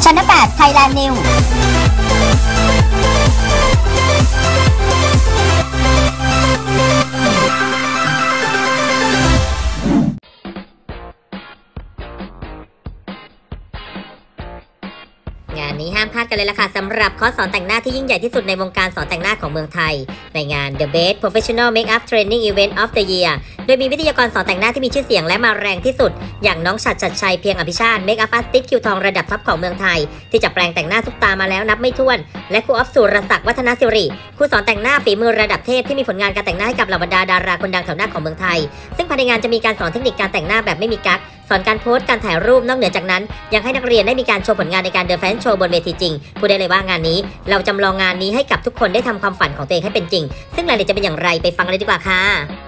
ชั้น8 Thailand New งานนี้ห้ามพลาดกันเลยล่ะค่ะสำหรับคอร์สสอนแต่งหน้าที่ยิ่งใหญ่ที่สุดในวงการสอนแต่งหน้าของเมืองไทยในงาน The Best Professional Makeup Training Event of the Year โดยมีวิทยากรสอนแต่งหน้าที่มีชื่อเสียงและมาแรงที่สุดอย่างน้องฉัตร ชัดชัยเพียงอภิชาติเมคอัพอาร์ติสต์คิวทองระดับท็อปของเมืองไทยที่จะแปลงแต่งหน้าซุปตามาแล้วนับไม่ถ้วนและครูออฟสุรศักดิ์วัฒนศิริครูสอนแต่งหน้าฝีมือระดับเทพที่มีผลงานการแต่งหน้าให้กับเหล่าบรรดาดาราคนดังแถวหน้าของเมืองไทยซึ่งภายในงานจะมีการสอนเทคนิคการแต่งหน้าแบบไม่มีกั๊กสอนการโพสต์การถ่ายรูปนอกเหนือจากนั้นยังให้นักเรียนได้มีการโชว์ผลงานในการเดินแฟชั่นโชว์บนเวทีจริงพูดได้เลยว่างานนี้เราจำลองงานนี้ให้กับทุกคนได้ทำความฝันของตัวเองให้เป็นจริงซึ่งรายละเอียดจะเป็นอย่างไรไปฟังเลยดีกว่าค่ะ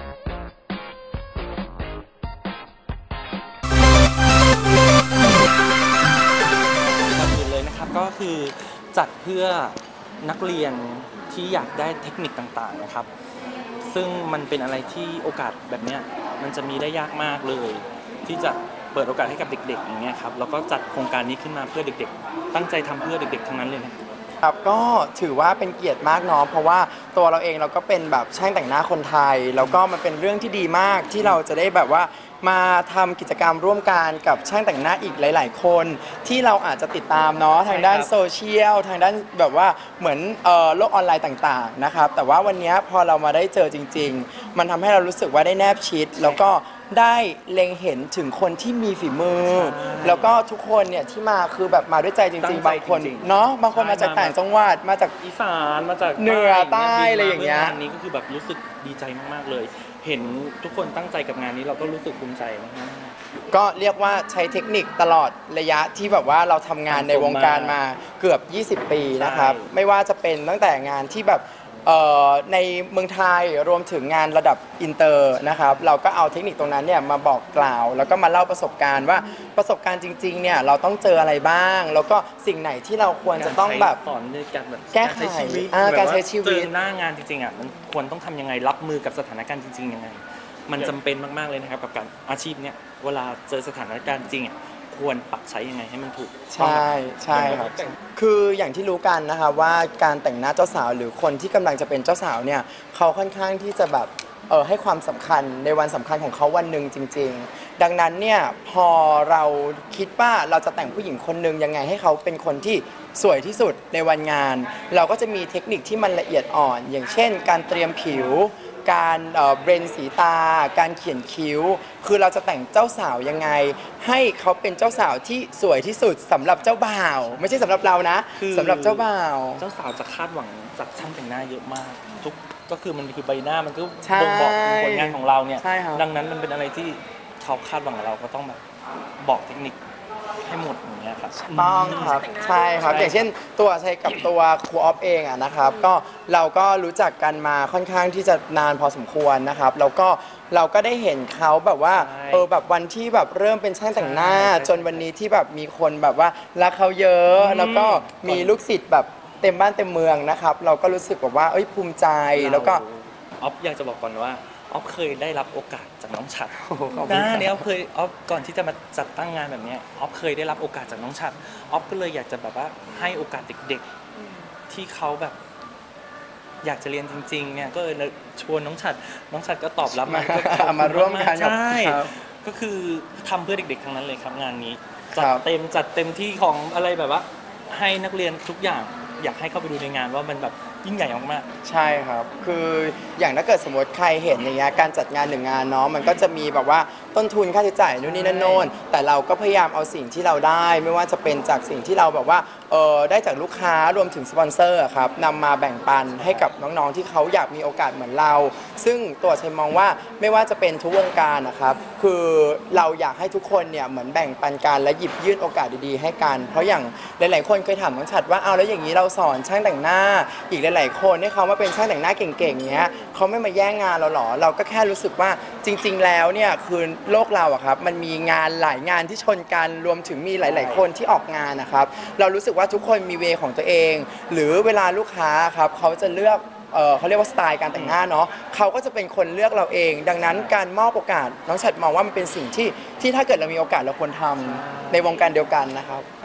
ก่อนอื่นเลยนะครับก็คือจัดเพื่อนักเรียนที่อยากได้เทคนิคต่างๆนะครับซึ่งมันเป็นอะไรที่โอกาสแบบนี้มันจะมีได้ยากมากเลยที่จะเปิดโอกาสให้กับเด็กๆอย่างเงี้ยครับแล้วก็จัดโครงการนี้ขึ้นมาเพื่อเด็กๆตั้งใจทำเพื่อเด็กๆทั้งนั้นเลยครับก็ถือว่าเป็นเกียรติมากเนาะเพราะว่าตัวเราเองเราก็เป็นแบบช่างแต่งหน้าคนไทยแล้วก็มันเป็นเรื่องที่ดีมากที่เราจะได้แบบว่ามาทำกิจกรรมร่วมกันกับช่างแต่งหน้าอีกหลายๆคนที่เราอาจจะติดตามเนาะทางด้านโซเชียลทางด้านแบบว่าเหมือนโลกออนไลน์ต่างๆนะครับแต่ว่าวันนี้พอเรามาได้เจอจริงๆมันทำให้เรารู้สึกว่าได้แนบชิดแล้วก็ได้เล็งเห็นถึงคนที่มีฝีมือแล้วก็ทุกคนเนี่ยที่มาคือแบบมาด้วยใจจริงๆบางคนเนาะบางคนมาจากต่างจังหวัดมาจากอีสานมาจากเหนือใต้อะไรอย่างเงี้ยงานนี้ก็คือแบบรู้สึกดีใจมากๆเลยเห็นทุกคนตั้งใจกับงานนี้เราก็รู้สึกภูมิใจมากๆก็เรียกว่าใช้เทคนิคตลอดระยะที่แบบว่าเราทำงานในวงการมาเกือบ20 ปีนะครับไม่ว่าจะเป็นตั้งแต่งานที่แบบในเมืองไทยรวมถึงงานระดับอินเตอร์นะครับเราก็เอาเทคนิคตรงนั้นเนี่ยมาบอกกล่าวแล้วก็มาเล่าประสบการณ์ว่าประสบการณ์จริงๆเนี่ยเราต้องเจออะไรบ้างแล้วก็สิ่งไหนที่เราควรจะต้องแบบสอนในการแบบแก้ไขการใช้ชีวิตเจอหน้างานจริงๆอ่ะมันควรต้องทำยังไงรับมือกับสถานการณ์จริงๆยังไงมันจำเป็นมากๆเลยนะครับกับการอาชีพเนี่ยเวลาเจอสถานการณ์จริงอ่ะควรปรับใช้ยังไงให้มันถูกใช่ครับคืออย่างที่รู้กันนะคะว่าการแต่งหน้าเจ้าสาวหรือคนที่กำลังจะเป็นเจ้าสาวเนี่ยเขาค่อนข้างที่จะแบบให้ความสำคัญในวันสำคัญของเขาวันหนึ่งจริงๆดังนั้นเนี่ยพอเราคิดว่าเราจะแต่งผู้หญิงคนหนึ่งยังไงให้เขาเป็นคนที่สวยที่สุดในวันงานเราก็จะมีเทคนิคที่มันละเอียดอ่อนอย่างเช่นการเตรียมผิวการเบรนสีตาการเขียนคิ้วคือเราจะแต่งเจ้าสาวยังไงให้เขาเป็นเจ้าสาวที่สวยที่สุดสำหรับเจ้าบ่าวไม่ใช่สำหรับเรานะสำหรับเจ้าบ่าวเจ้าสาวจะคาดหวังจากช่างแต่งหน้าเยอะมากทุกก็คือมันคือใบหน้ามันก็บ่งบอกผลงานของเราเนี่ยดังนั้นมันเป็นอะไรที่เขาคาดหวังเราก็ต้องแบบบอกเทคนิคให้หมดอย่างเงี้ยครับต้องครับใช่ครับอย่างเช่นตัวชัยกับตัวครูออฟเองอะนะครับก็เราก็รู้จักกันมาค่อนข้างที่จะนานพอสมควรนะครับแล้วก็เราก็ได้เห็นเขาแบบว่าแบบวันที่แบบเริ่มเป็นช่างแต่งหน้าจนวันนี้ที่แบบมีคนแบบว่ารักเขาเยอะแล้วก็มีลูกศิษย์แบบเต็มบ้านเต็มเมืองนะครับเราก็รู้สึกแบบว่าภูมิใจแล้วก็ออฟอยากจะบอกก่อนว่าออฟเคยได้รับโอกาสจากน้องฉัตรเนี่ยออฟก่อนที่จะมาจัดตั้งงานแบบนี้ออฟเคยได้รับโอกาสจากน้องฉัตรออฟก็เลยอยากจะแบบว่าให้โอกาสเด็กๆที่เขาแบบอยากจะเรียนจริงๆเนี่ยก็เลยชวนน้องฉัตรก็ตอบรับมาร่วมกันใช่ก็คือทำเพื่อเด็กๆทั้งนั้นเลยครับงานนี้จัดเต็มที่ของอะไรแบบว่าให้นักเรียนทุกอย่างอยากให้เข้าไปดูในงานว่ามันแบบยิ่งใหญ่มากๆใช่ครับคืออย่างถ้าเกิดสมมติใครเห็นอย่างเงี้ยการจัดงานหนึ่งงานเนาะมันก็จะมีแบบว่าต้นทุนค่าใช้จ่ายนู่นนี่นั่นโน่นแต่เราก็พยายามเอาสิ่งที่เราได้ไม่ว่าจะเป็นจากสิ่งที่เราแบบว่าได้จากลูกค้ารวมถึงสปอนเซอร์ครับนำมาแบ่งปันให้กับน้องๆที่เขาอยากมีโอกาสเหมือนเราซึ่งตัวชัยมองว่าไม่ว่าจะเป็นทุกวงการนะครับคือเราอยากให้ทุกคนเนี่ยเหมือนแบ่งปันกันและหยิบยื่นโอกาสดีๆให้กันเพราะอย่างหลายๆคนเคยถามน้องฉัตรว่าเอาแล้วอย่างนี้เราสอนช่างแต่งหน้าอีกหลายๆคนให้เขามาเป็นช่างแต่งหน้าเก่งๆเงี้ยเขาไม่มาแย่งงานเราหรอเราก็แค่รู้สึกว่าจริงๆแล้วเนี่ยคือโลกเราอะครับมันมีงานหลายงานที่ชนกันรวมถึงมีหลายๆคนที่ออกงานนะครับเรารู้สึกว่าทุกคนมีเวของตัวเองหรือเวลาลูกค้าครับเขาจะเลือกเขาเรียกว่าสไตล์การแต่งหน้าเนาะเขาก็จะเป็นคนเลือกเราเองดังนั้นการมอบโอกาสน้องฉัตรมองว่ามันเป็นสิ่งที่ถ้าเกิดเรามีโอกาสเราควรทำในวงการเดียวกันนะครับ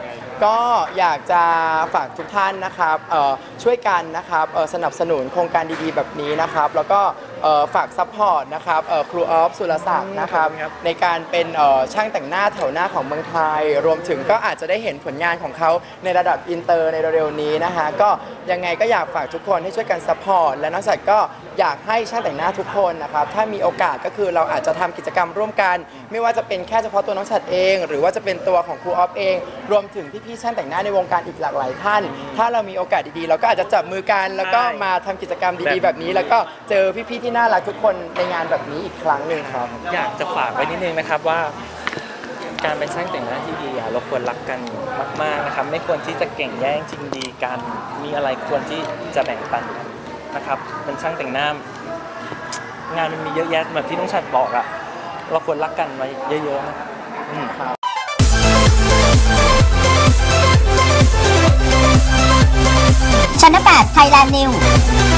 ก็อยากจะฝากทุกท่านนะครับช่วยกันนะครับสนับสนุนโครงการดีๆแบบนี้นะครับแล้วก็ฝากซัพพอร์ตนะครับครูออฟสุรศักดิ์นะครับในการเป็นช่างแต่งหน้าแถวหน้าของเมืองไทยรวมถึงก็อาจจะได้เห็นผลงานของเขาในระดับอินเตอร์ในเร็วๆนี้นะฮะก็ยังไงก็อยากฝากทุกคนให้ช่วยกันซัพพอร์ตและนอกจากก็อยากให้ช่างแต่งหน้าทุกคนนะครับถ้ามีโอกาสก็คือเราอาจจะทำกิจกรรมร่วมกันไม่ว่าจะเป็นแค่เฉพาะตัวน้องฉัดเองหรือว่าจะเป็นตัวของครูออฟเองรวมถึงพี่ๆช่างแต่งหน้าในวงการอีกหลากหลายท่านถ้าเรามีโอกาสดีๆเราก็อาจจะจับมือกันแล้วก็มาทำกิจกรรมดีๆแบบนี้แล้วก็เจอพี่ๆที่น่ารักทุกคนในงานแบบนี้อีกครั้งหนึ่งครับอยากจะฝากไว้นิดนึงนะครับว่าการเป็นช่างแต่งหน้าที่ดีเราควรรักกันมากๆนะครับไม่ควรที่จะเก่งแย่งชิงดีกันมีอะไรควรที่จะแบ่งปันกันนะครับเป็นช่างแต่งหน้างานมันมีเยอะแยะแบบที่น้องฉัดบอกอะเราควรรักกันไว้เยอะๆนะครับชั้น 8 Thailand News